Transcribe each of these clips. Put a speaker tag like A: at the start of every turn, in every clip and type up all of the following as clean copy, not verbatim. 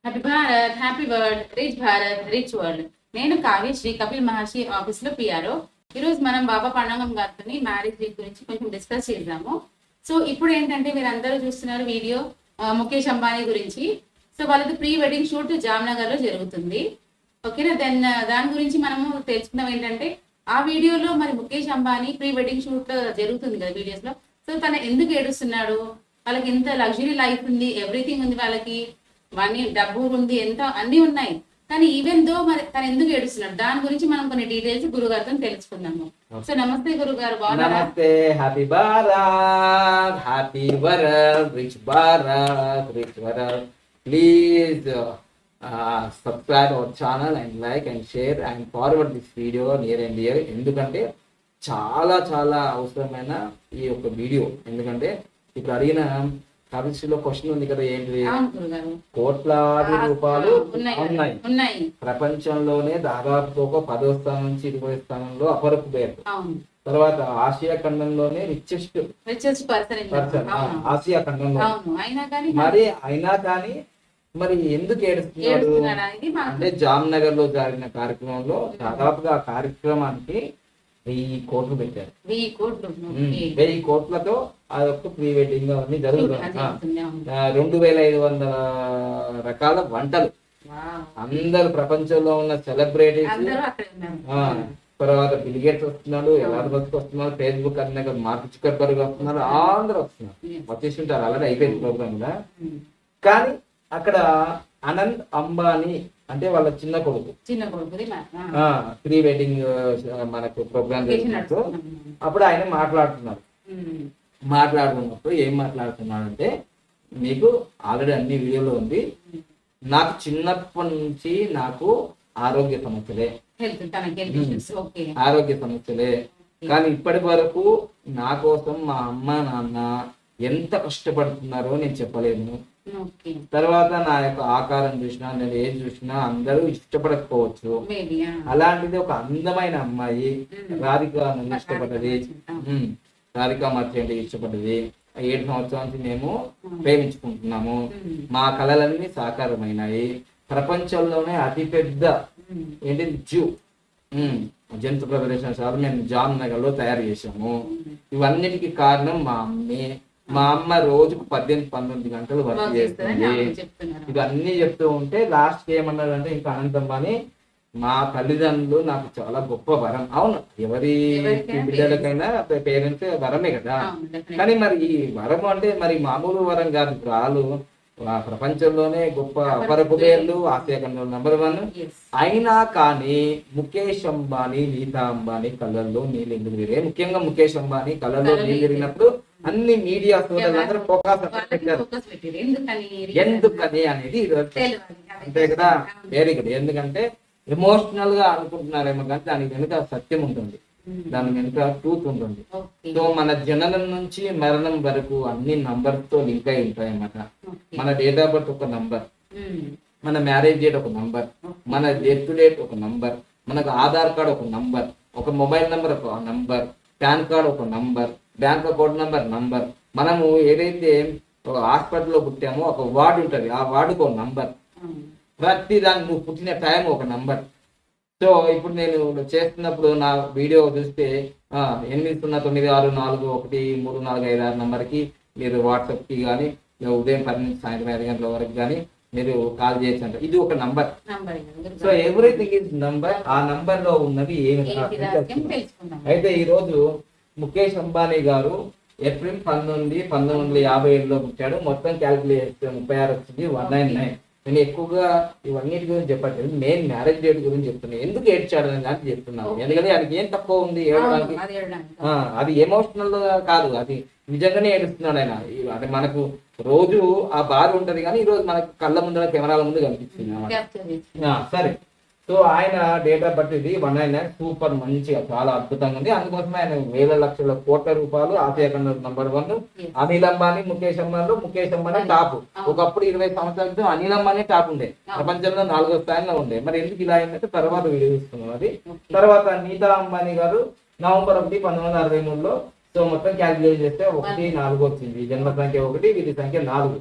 A: Happy Bharat, happy world, rich Bharat, rich world. నేను Kavyasri, Kapil Maharshi office లో PRO. ఈరోజు మనం బాబా పండంగం గారితో మ్యారేజ్ డే గురించి కొంచెం డిస్కస్ చేద్దాము. సో ఇప్పుడు ఏంటంటే మీరు అందరూ చూస్తున్నారు వీడియో ముఖేష్ అంబానీ గురించి. సో వాళ్ళది ప్రీ వెడ్డింగ్ షూట్ జామ్నగర్ లో జరుగుతుంది. ఓకేనా? దెన్ దాని గురించి మనము తెలుసుకున్నాం ఏంటంటే ఆ వీడియోలో మరి Mukesh Ambani pre wedding shoot జరుగుతుంది కదా వీడియోస్ లో. సో తను ఎందుకు ఏడుస్తున్నాడు, వాళ్ళకి ఎంత లగ్జరీ లైఫ్ ఉంది, ఎవ్రీథింగ్ ఉంది, వాళ్ళకి మనీ డబ్బు ఉంది, ఎంత అన్ని ఉన్నాయి. కానీ ఈవెన్ దో మరి తను ఎందుకు ఏడుస్తున్నాడు దాని గురించి మనం కొన్ని డీటెయిల్స్ గురుగారితో తెలుసుకుందాము. సో నమస్తే గురుగారు, బాగున్నారా?
B: నమస్తే. Happy Bharat, happy world, rich Bharat, rich world. Please subscribe our channel and like and share and forward this video near and near. ఎందుకంటే చాలా చాలా అవసరమైన ఈ యొక్క వీడియో. ఎందుకంటే ఇప్పుడు అడిగిన కరెన్సీలో క్వశ్చన్ ఉంది కదా, ఏంటి? కోట్లాది రూపాయలు ఉన్నాయి. ప్రపంచంలోనే దాదాపు ఒక 10వ స్థానం నుంచి 20వ స్థానంలో అపరకు పేరు. తర్వాత ఆసియా ఖండంలోనే రిచెస్ట్ పర్సన్ ఆసియా ఖండంలో. అయినా కానీ మరి ఎందుకు ఏడుస్తున్నాడు అంటే జామ్నగర్ లో జరిగిన కార్యక్రమంలో దాదాపుగా ఆ కార్యక్రమానికి 1000 కోట్లు పెట్టారు. 1000 కోట్లతో ఆ యొక్క ప్రీ వెడ్డింగ్ అవన్నీ జరుగుతుంది. 2500 రకాల వంటలు, అందరు ప్రపంచంలో ఉన్న సెలబ్రిటీస్, తర్వాత బిల్ గేట్స్ వస్తున్నాడు, ఎలాంటి వస్తున్నాడు, ఫేస్బుక్ అన్న మార్క్ జుకర్బర్గ్ వస్తున్నారు, అందరూ వస్తున్నారు, వచ్చేసి ఉంటారు. అలాగే అయిపోయింది ప్రోగ్రామ్ కూడా. కానీ అక్కడ అనంత్ అంబానీ అంటే వాళ్ళ చిన్న కొడుకు ప్రీ వెడ్డింగ్ మనకు ప్రోగ్రామ్ చేసినట్టు అప్పుడు ఆయన మాట్లాడుతున్నప్పుడు ఏం మాట్లాడుతున్నాడంటే, మీకు ఆల్రెడీ అన్ని వీడియోలో ఉంది, నాకు చిన్నప్పటి నుంచి నాకు ఆరోగ్య సమస్యలే, కానీ ఇప్పటి వరకు నా కోసం మా అమ్మ నాన్న ఎంత కష్టపడుతున్నారో నేను చెప్పలేను. తర్వాత నా యొక్క ఆకారం చూసినా, నేను ఏది చూసినా అందరూ ఇష్టపడకపోవచ్చు. అలాంటిది ఒక అందమైన అమ్మాయి రాధిక నన్ను ఇష్టపడ్డది, రాధిక మర్చెంట్ ఇష్టపడ్డది. 7 సంవత్సరాల నుంచి మేము ప్రేమించుకుంటున్నాము. మా కళలన్నీ సాకారమైనాయి. ప్రపంచంలోనే అతిపెద్ద ఏంటి జంతు ప్రదర్శనశాల మేము జామ్నగర్ లో తయారు చేసాము. ఇవన్నిటికీ కారణం మా అమ్మే. మా అమ్మ రోజుకు 18-19 గంటలు వర్క్ చేస్తుంది. ఇవన్నీ చెప్తూ ఉంటే లాస్ట్ ఏమన్నాడంటే, ఇంకా అనంత్ అంబానీ మా తల్లిదండ్రులు నాకు చాలా గొప్ప వరం. అవును, ఎవరి బిడ్డలకైనా పేరెంట్స్ వరమే కదా. కానీ మరి ఈ వరం అంటే మరి మామూలు వరం కాదు. వాళ్ళు ప్రపంచంలోనే గొప్ప అపరపు పేర్లు, ఆసియా ఖండంలో #1. అయినా కానీ ముఖేష్ అంబానీ, నీతా అంబానీ కళ్ళల్లో నీళ్ళు ఎందుకు తిరిగాయి? ముఖ్యంగా ముఖేష్ అంబానీ కళ్ళల్లో నీళ్ళు తిరిగినప్పుడు అన్ని మీడియా సోదరులందరూ ఫోకస్ పెట్టారు. ఎందుకని అనేది అంతే కదా, వెరీ గుడ్. ఎందుకంటే ఎమోషనల్ గా అనుకుంటున్నారేమో కానీ దానికి వెనుక సత్యం ఉంటుంది, దాని వెనుక ట్రూత్ ఉంటుంది. సో మన జననం నుంచి మరణం వరకు అన్ని నంబర్స్ తో లింక్ అయి ఉంటాయి అన్నమాట. మన డేట్ ఆఫ్ బర్త్ ఒక నంబర్, మన మ్యారేజ్ డేట్ ఒక నంబర్, మన డెత్ డేట్ ఒక నంబర్, మనకు ఆధార్ కార్డ్ ఒక నంబర్, ఒక మొబైల్ నంబర్ ఒక నంబర్, పాన్ కార్డ్ ఒక నంబర్, బ్యాంక్ అకౌంట్ నంబర్. మనము ఏదైతే ఒక హాస్పిటల్లో పుట్టామో ఒక వార్డు ఉంటుంది, ఆ వార్డుకు ఒక నంబర్. ప్రతి దానికి నువ్వు పుట్టిన టైం ఒక నంబర్. సో ఇప్పుడు నేను చేస్తున్నప్పుడు నా వీడియో చూస్తే 800964413456 నంబర్కి మీరు వాట్సాప్కి కానీ ఉదయం 10 నుంచి సాయంత్రం 5 గంటల వరకు కానీ మీరు కాల్ చేయొచ్చు అంట. ఇది ఒక number. So everything is number. ఆ నంబర్ లో ఉన్నది ఏమి. అయితే ఈ రోజు ముఖేష్ అంబానీ గారు ఏప్రిల్ 1957లో పుట్టాడు. మొత్తం క్యాల్కులేట్ చేస్తే 36 వచ్చింది, 199. నేను ఎక్కువగా ఇవన్నిటి గురించి చెప్పట్లేదు, మెయిన్ మ్యారేజ్ డేట్ గురించి చెప్తున్నాను. ఎందుకు ఏడ్చాడు అని దానికి చెప్తున్నాను. ఎందుకంటే ఆయనకి ఏం తక్కువ ఉంది ఏడడానికి? అది ఎమోషనల్ కాదు, అది నిజంగానే ఏడుస్తున్నాడు ఆయన. అంటే మనకు రోజు ఆ బాధ ఉంటది కానీ ఈ రోజు మనకు కళ్ళ ముందర కెమెరాల ముందు కనిపిస్తుంది అన్నమాట. సరే, సో ఆయన డేట్ ఆఫ్ బర్త్ ఇది 199. సూపర్, మంచిగా చాలా అద్భుతంగా ఉంది. అందుకోసమే ఆయన వేల లక్షల కోట్ల రూపాయలు ఆసియా ఖండం #1. అనిల్ అంబానీ, ముఖేష్ అంబానీ టాప్. ఒకప్పుడు 20 సంవత్సరాల క్రితం అనిల్ అంబానీ టాప్ ఉండే, ప్రపంచంలో 4వ స్థానంలో ఉండే. మరి ఎందుకు ఇలా అయిందంటే తర్వాత వీడియో ఇస్తున్నాం అది. తర్వాత నీతా అంబానీ గారు నవంబర్ 1, 1963లో. సో మొత్తం క్యాల్కులేట్ చేస్తే 1, 4 వచ్చింది. జన్మ సంఖ్య 1, వీటి సంఖ్య 4.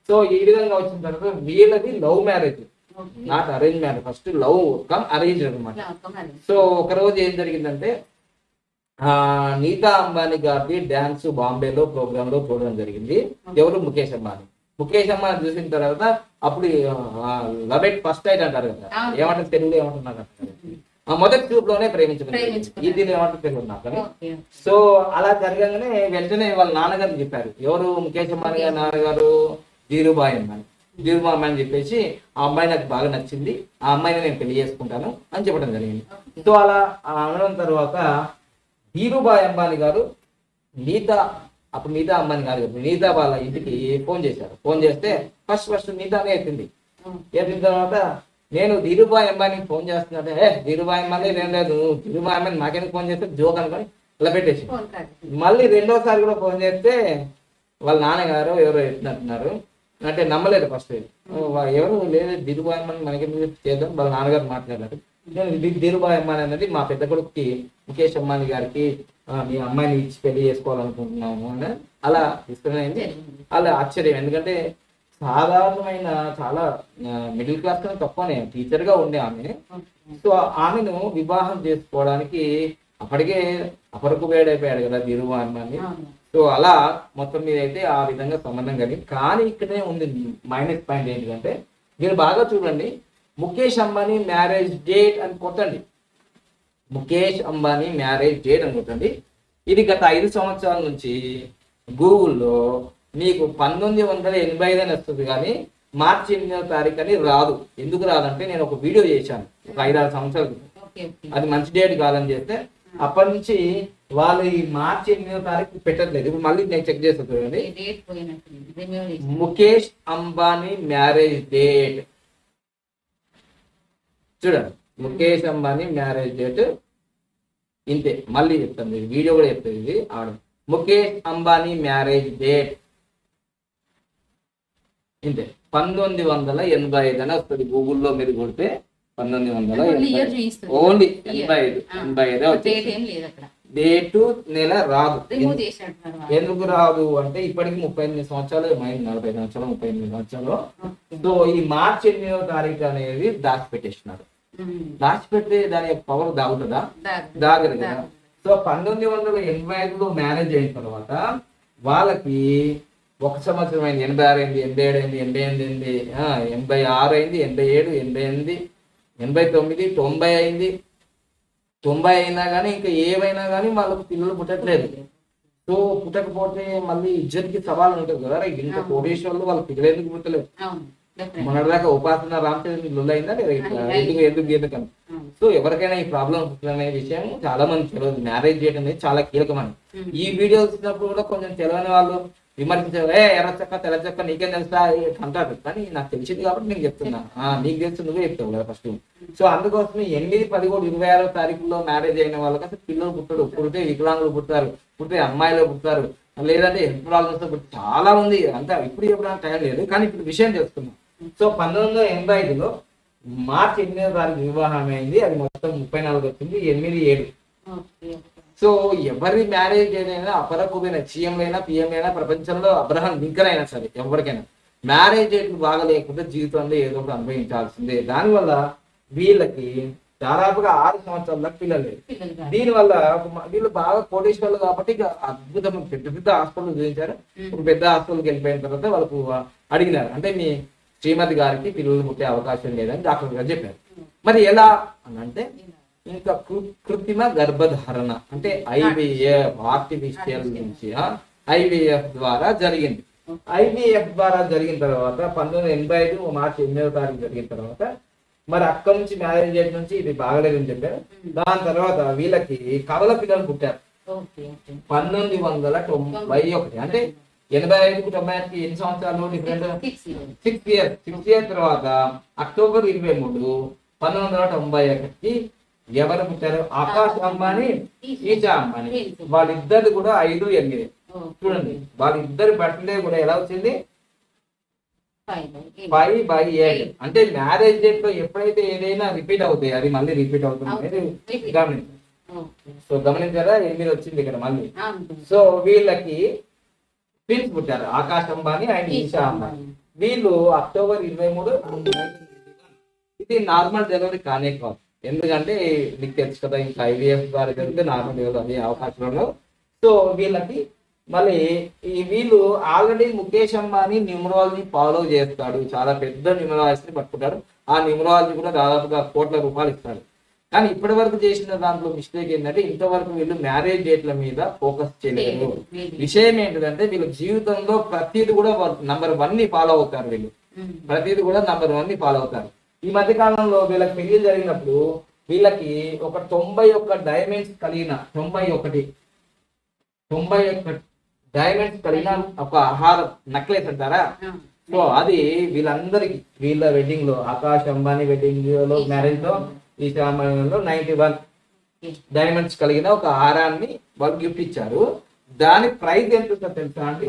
B: సో ఈ విధంగా వచ్చిన తర్వాత వీళ్ళది love marriage, not arrange marriage. First love come arrange అనమాట. సో ఒక రోజు ఏం జరిగిందంటే నీతా అంబానీ గారి డాన్స్ బాంబేలో ప్రోగ్రామ్ లో చూడడం జరిగింది. ఎవరు? ముఖేష్ అంబానీ. ముఖేష్ అంబానీ చూసిన తర్వాత అప్పుడు లవ్ ఎట్ ఫస్ట్ నైట్ అంటారు కదా, ఏమంటారు తెలుగులో ఏమంటున్నారు, మొదటి చూపు లోనే ప్రేమించుకున్నారు. ఇది ఏమంటారు తెలుగు నాకు. సో అలా జరగగానే వెంటనే వాళ్ళ నాన్నగారు చెప్పారు. ఎవరు? ముఖేష్ అంబానీ గారి నాన్నగారు ధీరుభాయ్ అంబానీ. ధీరుభాయ్ అంబానీ చెప్పేసి ఆ అమ్మాయి నాకు బాగా నచ్చింది, ఆ అమ్మాయిని నేను పెళ్లి చేసుకుంటాను అని చెప్పడం జరిగింది. సో అలా అనడం తర్వాత ధీరుభాయ్ అంబానీ గారు అప్పుడు నీతా అంబానీ గారు నీతా వాళ్ళ ఇంటికి ఫోన్ చేశారు. ఫోన్ చేస్తే ఫస్ట్ నీతానే ఎత్తింది. ఎత్తిన తర్వాత నేను ధీరుభాయ్ అంబానీకి ఫోన్ చేస్తున్నట్టే, ధీరుభాయ్ అంబానీ ఏం లేదు, ధీరుభాయ్ అంబానీ మాకెందుకు ఫోన్ చేస్తే జోక్ అనుకొని ఇలా పెట్టేసి మళ్ళీ రెండోసారి కూడా ఫోన్ చేస్తే వాళ్ళ నాన్నగారు ఎవరో ఎత్తినట్టున్నారు. అంటే నమ్మలేదు ఫస్ట్. ఎవరు లేదు ధీరుభాయ్ అంబానీ మనకెందుకు చేద్దాం, వాళ్ళ నాన్నగారు మాట్లాడారు. ధీరుభాయ్ అంబానీ అనేది మా పెద్ద కొడుకుకి ముఖేష్ అంబానీ గారికి మీ అమ్మాయిని ఇచ్చి పెళ్లి చేసుకోవాలనుకుంటున్నాము అని అలా ఇష్టమైంది. అలా ఆశ్చర్యం, ఎందుకంటే సాధారణమైన చాలా మిడిల్ క్లాస్ కన్నా తక్కువనే టీచర్ గా ఉండే ఆమె. సో ఆమెను వివాహం చేసుకోవడానికి అప్పటికే అపరకు వేడైపోయాడు కదా ధీరుభాయ్ అంబానీ. సో అలా మొత్తం మీద అయితే ఆ విధంగా సంబంధం కలిగింది. కానీ ఇక్కడే ఉంది మైనస్ పాయింట్ ఏంటంటే, మీరు బాగా చూడండి, ముఖేష్ అంబానీ మ్యారేజ్ డేట్ అని కొట్టండి, ముఖేష్ అంబానీ మ్యారేజ్ డేట్ అని కొట్టండి. ఇది గత 5 సంవత్సరాల నుంచి గూగుల్లో మీకు 1985 అని వస్తుంది, కానీ మార్చి 8వ తారీఖు అని రాదు. ఎందుకు రాదంటే నేను ఒక వీడియో చేశాను ఒక 5-6 సంవత్సరాలు, అది మంచి డేట్ కాదని చేస్తే అప్పటి నుంచి వాళ్ళు ఈ మార్చి 8వ తారీఖు పెట్టట్లేదు. ఇప్పుడు మళ్ళీ నేను చెక్ చేస్తా చూడండి, ముఖేష్ అంబానీ మ్యారేజ్ డేట్ చూడండి, ముఖేష్ అంబానీ మ్యారేజ్ డేట్ ఇంతే. మళ్ళీ చెప్తాను, వీడియో కూడా చెప్తుంది ఇది ఆడ. ముఖేష్ అంబానీ మ్యారేజ్ డేట్ ఇంతే, 1985 అని వస్తుంది గూగుల్లో. మీరు కొడితే 1985 ఓన్లీ 85 డేటు నెల రాదు. ఎందుకు రాదు అంటే ఇప్పటికి 38 సంవత్సరాలు, 40 సంవత్సరాలు, 38 సంవత్సరాలు. సో ఈ మార్చి 8వ తారీఖు అనేది దాచిపెట్టేస్తున్నారు. దాచిపెడితే దాని యొక్క పవర్ దాగుతుందా? దాగదు కదా. సో 1985లో మ్యారేజ్ అయిన తర్వాత వాళ్ళకి 1 సంవత్సరం అయింది, 86 అయింది, 87 అయింది, 88 అయింది, 86 అయింది, 87, 88, 89, 90 అయింది. 90 అయినా కానీ ఇంకా ఏమైనా కానీ వాళ్ళకు పిల్లలు పుట్టట్లేదు. సో పుట్టకపోతే మళ్ళీ ఇజ్జత్కి సవాలు ఉంటుంది కదా, ఇంత కోటేశ్వర్లు వాళ్ళ పిల్లలు ఎందుకు పుట్టలేదు? మొన్నటిదాకా ఉపాసన రామచంద్ర లొల్లు అయిందా ఎందుకని. సో ఎవరికైనా ఈ ప్రాబ్లం అనే విషయం చాలా మంది తెలియదు. మ్యారేజ్ చేయడం అనేది చాలా కీలకమని ఈ వీడియో వచ్చినప్పుడు కూడా కొంచెం తెలియని వాళ్ళు విమర్శించారు, ఎర్ర చెక్క తెల్ల చెక్క నీకేం తెలుసా అంటారు. కానీ నాకు తెలిసింది కాబట్టి నేను చెప్తున్నా, నీకు తెలుసు నువ్వే చెప్తావు కదా ఫస్ట్. సో అందుకోసం 8, 11, 26వ తారీఖులో మ్యారేజ్ అయిన వాళ్ళకి అసలు పిల్లలు పుట్టరు. పుడితే వికలాంగులు పుడతారు, పుడితే అమ్మాయిలు పుడతారు, లేదంటే హెల్త్ ప్రాబ్లమ్స్ చాలా ఉంది. అంతా ఇప్పుడు చెప్పడానికి టైం లేదు, కానీ ఇప్పుడు విషయం తెలుసుకున్నాం. సో 1985లో మార్చి 8వ తారీఖు వివాహం అయింది. అది మొత్తం 34 వచ్చింది, 8, 7. సో ఎవరి మ్యారేజ్ అయినా అపరకుపోయిన సీఎంలైనా పిఎంలైనా ప్రపంచంలో అబ్రహం లింకన్ అయినా సరే ఎవరికైనా మ్యారేజ్ డేట్ బాగా లేకపోతే జీవితంలో ఏదో ఒకటి అనుభవించాల్సిందే. దానివల్ల వీళ్ళకి దాదాపుగా 6 సంవత్సరాల దాకా పిల్లలు లేదు. దీనివల్ల వీళ్ళు బాగా కోటేశ్వర్లు కాబట్టి ఇక అద్భుతమైన పెద్ద హాస్పిటల్ చూపించారు. పెద్ద హాస్పిటల్కి వెళ్ళిపోయిన తర్వాత వాళ్ళకు అడిగినారు, అంటే మీ శ్రీమతి గారికి పిల్లలు పుట్టే అవకాశం లేదని డాక్టర్ గారు చెప్పారు. మరి ఎలా అని అంటే ఇంకా కృత్రిమ గర్భధారణ అంటే IVF, ఆర్టిఫిషియల్ నుంచి IVF ద్వారా జరిగింది. IVF ద్వారా జరిగిన తర్వాత 1985 మార్చి 8వ తారీఖు జరిగిన తర్వాత మరి అక్కడి నుంచి మ్యారేజ్ డేట్ నుంచి ఇది బాగలేదని చెప్పారు. దాని తర్వాత వీళ్ళకి కవల పిల్లలు పుట్టారు 1991. అంటే 85కు 91కి ఎన్ని సంవత్సరాలు డిఫరెంట్? 6 ఇయర్స్ తర్వాత అక్టోబర్ 23, 1991కి ఎవరు పుట్టారు? ఆకాష్ అంబానీ, ఈషా అంబానీ. వాళ్ళిద్దరు కూడా 5, 8. చూడండి వాళ్ళిద్దరి బర్త్డే కూడా ఎలా వచ్చింది? 5/8. అంటే మ్యారేజ్ డేట్ లో ఎప్పుడైతే ఏదైనా రిపీట్ అవుతాయి అది మళ్ళీ రిపీట్ అవుతుంది అనేది గమనించారు. సో గమనించారా? 8 వచ్చింది ఇక్కడ మళ్ళీ. సో వీళ్ళకి ట్విన్స్ పుట్టారు, ఆకాష్ అంబానీ అండ్ ఈషా అంబానీ. వీళ్ళు అక్టోబర్ 23 ఇది నార్మల్ డెలివరీ కానే కాదు. ఎందుకంటే మీకు తెలుసు కదా, ఇంకా IVF ద్వారా జరిగితే నార్మల్ డెలివరీ అయ్యే అవకాశంలో. సో వీళ్ళకి మళ్ళీ వీళ్ళు already Mukesh Ambani numerology follow చేస్తాడు, చాలా పెద్ద న్యూమరాలజీని పట్టుకుంటాడు. ఆ న్యూమరాలజీ కూడా దాదాపుగా కోట్ల రూపాయలు ఇస్తాడు. కానీ ఇప్పటి వరకు చేసిన దాంట్లో మిస్టేక్ ఏంటంటే ఇంతవరకు వీళ్ళు మ్యారేజ్ డేట్ల మీద ఫోకస్ చేయలేదు. విషయం ఏంటిదంటే వీళ్ళ జీవితంలో ప్రతిది కూడా నంబర్ 1 ఫాలో అవుతారు. వీళ్ళు ప్రతిది కూడా నంబర్ 1 ఫాలో అవుతారు. ఈ మధ్య కాలంలో వీళ్ళకి పెళ్లి జరిగినప్పుడు వీళ్ళకి ఒక 91 డైమండ్స్ కలిగిన 91 డైమండ్స్ కలిగిన ఒక ఆహార నెక్లెస్ అంటారా. సో అది వీళ్ళందరికి వీళ్ళ వెడ్డింగ్ లో, ఆకాష్ అంబానీ వెడ్డింగ్ లో, మ్యారేజ్ లో, ఈ సామాన్యంలో 91 డైమండ్స్ కలిగిన ఒక హారాన్ని వాళ్ళు గిఫ్ట్ ఇచ్చారు. దాని ప్రైస్ ఎంత తెలుసా అండి?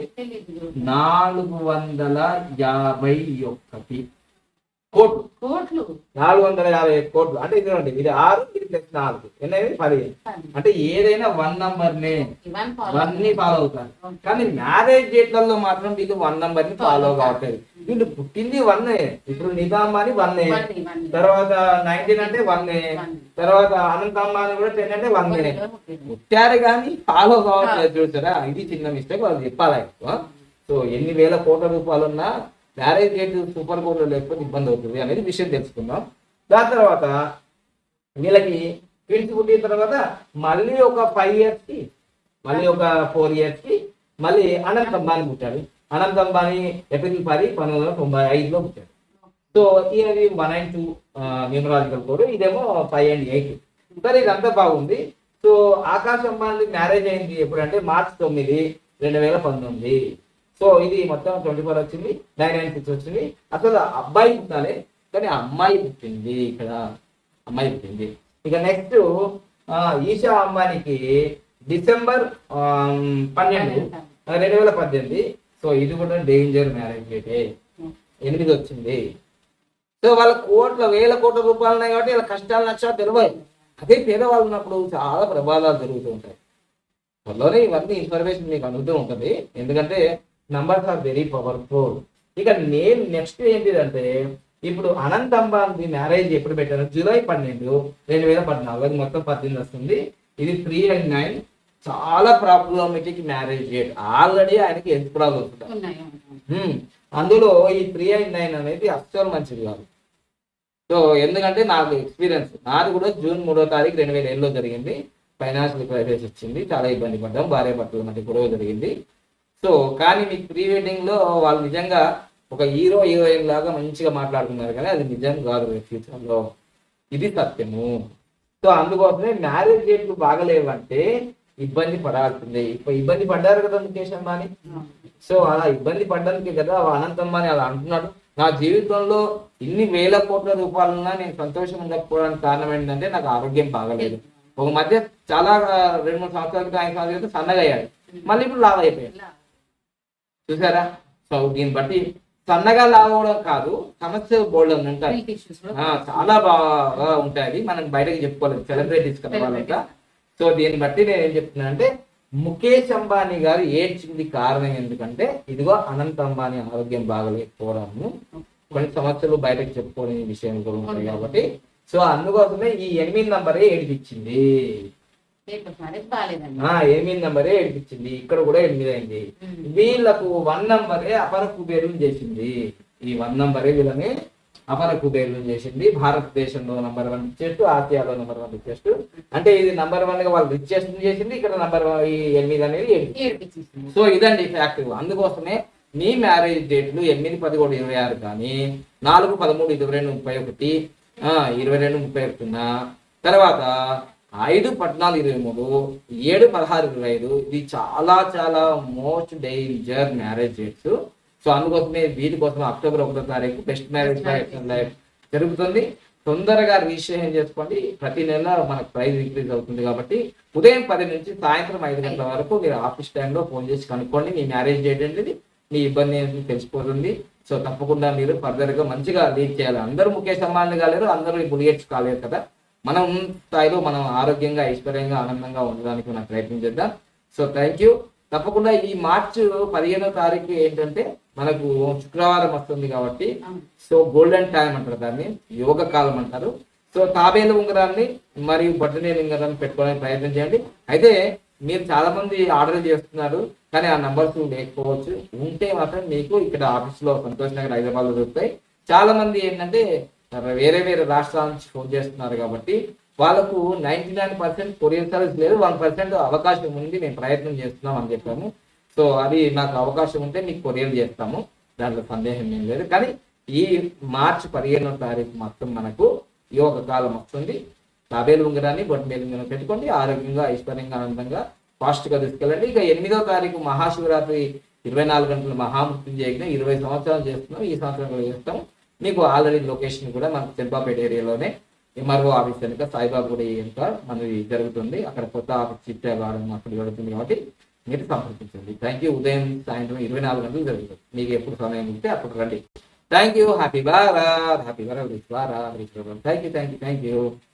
B: 451 కోట్లు. 451 కోట్లు అంటే ఇదిగోండి, ఇది 6, ఇది +4 ఎన్నైంది 15. అంటే ఏదైనా 1 నంబర్నే 1ని ఫాలో అవుతారు. కానీ మ్యారేజ్ డేట్లలో మాత్రం వీళ్ళు 1 నంబర్ని ఫాలో కావట్లేదు. వీళ్ళు పుట్టింది 1, ఇప్పుడు నిజాం అని 1, తర్వాత 19 అంటే 1, తర్వాత అనంత అంబానీ కూడా 10 అంటే 1 పుట్టారు కానీ ఫాలో కావట్లేదు. చూసారా, ఇది చిన్న మిస్టేక్, వాళ్ళు చెప్పాలి. సో ఎన్ని వేల కోట్ల రూపాయలు ఉన్నా మ్యారేజ్ డేట్ సూపర్ కోడ్లో లేకపోతే ఇబ్బంది అవుతుంది అనేది విషయం తెలుసుకుందాం. దాని తర్వాత వీళ్ళకి ట్విన్స్ పుట్టిన తర్వాత మళ్ళీ ఒక 5 years కి, మళ్ళీ ఒక 4 years కి మళ్ళీ అనంత అంబానీ పుట్టాడు. అనంత అంబానీ ఏప్రిల్ 10, 1995లో పుట్టాడు. సో ఇది 1 and 2 న్యూమరాలజికల్ కోడ్, ఇదేమో 5 and 8. సరే, ఇదంతా బాగుంది. సో ఆకాష్ అంబానీ మ్యారేజ్ అయింది ఎప్పుడంటే మార్చి 9, 2019. సో ఇది మొత్తం 24 వచ్చింది, 996 వచ్చింది. అసలు అబ్బాయి పుట్టాలి కానీ అమ్మాయి పుట్టింది. ఇక్కడ అమ్మాయి పుట్టింది. ఇక నెక్స్ట్ ఈషా అంబానీకి డిసెంబర్ 12, 2018. సో ఇది కూడా డేంజర్ మ్యారేజ్ డేటే, 8 వచ్చింది. సో వాళ్ళ వేల కోట్ల రూపాయలు ఉన్నాయి కాబట్టి వాళ్ళ కష్టాలు నష్టాలు తెలియదు. అదే పేదవాళ్ళు ఉన్నప్పుడు చాలా ప్రమాదాలు జరుగుతూ ఉంటాయి. త్వరలోనే ఇవన్నీ ఇన్ఫర్మేషన్ మీకు అందుతూ ఉంటుంది, ఎందుకంటే నంబర్స్ ఆర్ వెరీ పవర్ఫుల్. ఇక నేను నెక్స్ట్ ఏంటిదంటే, ఇప్పుడు అనంత్ అంబానీ మ్యారేజ్ ఎప్పుడు పెట్టారు? జూలై 12, 2014. మొత్తం 18 వస్తుంది. ఇది 3 and 9 చాలా ప్రాబ్లమేటిక్ మ్యారేజ్ డేట్. ఆల్రెడీ ఆయనకి హెల్త్ ప్రాబ్లమ్స్ ఉంటాయి. అందులో ఈ 3 and 9 అనేది అస్సలు మంచిది కాదు. సో ఎందుకంటే నాకు ఎక్స్పీరియన్స్, నాది కూడా జూన్ 3వ తారీఖు 2007లో జరిగింది. ఫైనాన్షియల్ క్రైసిస్ వచ్చింది, చాలా ఇబ్బంది పడ్డాం, భార్య భర్తల మధ్య గొడవ జరిగింది. సో కానీ మీకు ప్రీ వెడ్డింగ్ లో వాళ్ళు నిజంగా ఒక హీరోయిన్ లాగా మంచిగా మాట్లాడుతున్నారు, కానీ అది నిజం కాదు ఫ్యూచర్ లో. ఇది సత్యము. సో అందుకోసమే మ్యారేజ్ డేట్లు బాగలేవంటే ఇబ్బంది పడాల్సిందే. ఇప్పుడు ఇబ్బంది పడ్డారు కదా ముఖేష్ అంబానీ. సో అలా ఇబ్బంది పడ్డానికి కదా అనంత్ అంబానీ అలా అంటున్నాడు. నా జీవితంలో ఇన్ని వేల కోట్ల రూపాయలున్నా నేను సంతోషంగా ఉండకపోవడానికి కారణం ఏంటంటే నాకు ఆరోగ్యం బాగలేదు. ఒక మధ్య చాలా 2-3 సంవత్సరాల క్రితం 5 సంవత్సరాల క్రితం సన్నగా అయ్యాడు, మళ్ళీ ఇప్పుడు లావ్ అయిపోయాడు. చూసారా? సో దీన్ని బట్టి సన్నగా లావడం కాదు, సమస్యలు బోల్డ్ ఉంటాయి, చాలా బాగా ఉంటాయి. మనం బయటకు చెప్పుకోలేదు, సెలబ్రిటీస్ కదా వాళ్ళంతా. సో దీన్ని బట్టి నేను ఏం చెప్తున్నా అంటే, ముఖేష్ అంబానీ గారు ఏడ్చింది కారణం ఎందుకంటే ఇదిగో అనంత్ అంబానీ ఆరోగ్యం బాగలేకపోవడము, కొన్ని సమస్యలు బయటకు చెప్పుకోని విషయం కూడా ఉంటాయి కాబట్టి. సో అందుకోసమే ఈ 8 నంబరే ఏడిపించింది. 8 నంబరే ఏడిపించింది. ఇక్కడ కూడా 8 అయింది. వీళ్ళకు 1 నంబరే అపర కుబేరులు చేసింది. ఈ 1 నంబరే వీళ్ళని అపర కుబేరులు చేసింది. భారతదేశంలో నంబర్ 1 రిచెస్ట్, ఆసియాలో నంబర్ 1 రిచెస్ట్. అంటే ఇది నంబర్ 1 గా వాళ్ళు రిచెస్ట్ చేసింది, ఇక్కడ నంబర్ 8 అనేది ఏడిపించింది. సో ఇదండి ఫ్యాక్ట్. అందుకోసమే మీ మ్యారేజ్ డేట్లు 8, 11, 26 కానీ 4, 13, 22, 31, 22, 31 తర్వాత 5, 14, 23, 7, 16, 25 ఇది చాలా చాలా most danger marriage dates. So అందుకోసమే వీటి కోసం అక్టోబర్ 1వ తారీఖు బెస్ట్ మ్యారేజ్ లైఫ్ జరుగుతుంది. తొందరగా రిజిస్ట్రేషన్ చేసుకోండి. ప్రతి నెల మనకు ప్రైస్ ఇంక్రీజ్ అవుతుంది కాబట్టి ఉదయం 10 నుంచి సాయంత్రం 5 గంటల వరకు మీరు ఆఫీస్ టైంలో ఫోన్ చేసి కనుక్కోండి. మీ మ్యారేజ్ డేట్ అనేది, మీ ఇబ్బంది ఏంటి తెలిసిపోతుంది. సో తప్పకుండా మీరు ఫర్దర్ గా మంచిగా లీడ్ చేయాలి. అందరూ ముఖేష్ అంబానీ కాలేరు, అందరూ బులిగేట్స్ కాలేరు కదా. మనం స్థాయిలో మనం ఆరోగ్యంగా, ఐశ్వర్యంగా, ఆనందంగా ఉండడానికి మనం ప్రయత్నం చేద్దాం. So thank you. తప్పకుండా ఈ మార్చి 15వ తారీఖు ఏంటంటే మనకు శుక్రవారం వస్తుంది కాబట్టి సో గోల్డెన్ టైం అంటారు, దాన్ని యోగ కాలం అంటారు. సో తాబేలు ఉంగరాన్ని మరియు బొట్టనేలు ఉంగరాన్ని పెట్టుకోవడానికి ప్రయత్నం చేయండి. అయితే మీరు చాలా మంది ఆర్డర్ చేస్తున్నారు కానీ ఆ నంబర్స్ లేకపోవచ్చు. ఉంటే మాత్రం మీకు ఇక్కడ ఆఫీస్లో సంతోష్ నగర్ హైదరాబాద్లో దొరుకుతాయి. చాలా మంది ఏంటంటే వేరే వేరే రాష్ట్రాల నుంచి ఫోన్ చేస్తున్నారు కాబట్టి వాళ్ళకు 99% కొరియర్ సర్వీస్ లేదు, 1% అవకాశం ఉంది, మేము ప్రయత్నం చేస్తున్నాం అని చెప్పాము. సో అది నాకు అవకాశం ఉంటే మీకు కొరియర్ చేస్తాము, దాంట్లో సందేహం ఏం లేదు. కానీ ఈ మార్చి 15వ తారీఖు మొత్తం మనకు యోగ కాలం వస్తుంది. తాబేలు ఉంగరాన్ని బొట్టనేలు ఉంగరం పెట్టుకోండి, ఆరోగ్యంగా ఐశ్వర్యంగా ఆనందంగా ఫాస్ట్గా తీసుకెళ్ళండి. ఇక 8వ తారీఖు మహాశివరాత్రి 24 గంటల మహామృత్యుంజయ యజ్ఞం 20 సంవత్సరాలు చేస్తున్నాం, ఈ సంవత్సరం కూడా చేస్తాం. మీకు ఆల్రెడీ లొకేషన్ కూడా మనకు చెంపాపేట ఏరియాలోనే ఎంఆర్ఓ ఆఫీస్ కనుక సాయిబాబా గుడి కనుక మనది జరుగుతుంది. అక్కడ కొత్త ఆఫీస్ షిఫ్ట్ అవ్వడం అక్కడ జరుగుతుంది కాబట్టి మీరు సంప్రదించండి. Thank you. ఉదయం సాయంత్రం 24 గంటలు జరుగుతుంది, మీకు ఎప్పుడు సమయం ఉంటే అప్పుడు రండి. Thank you. Happy Bharat, happy Bharat, thank you.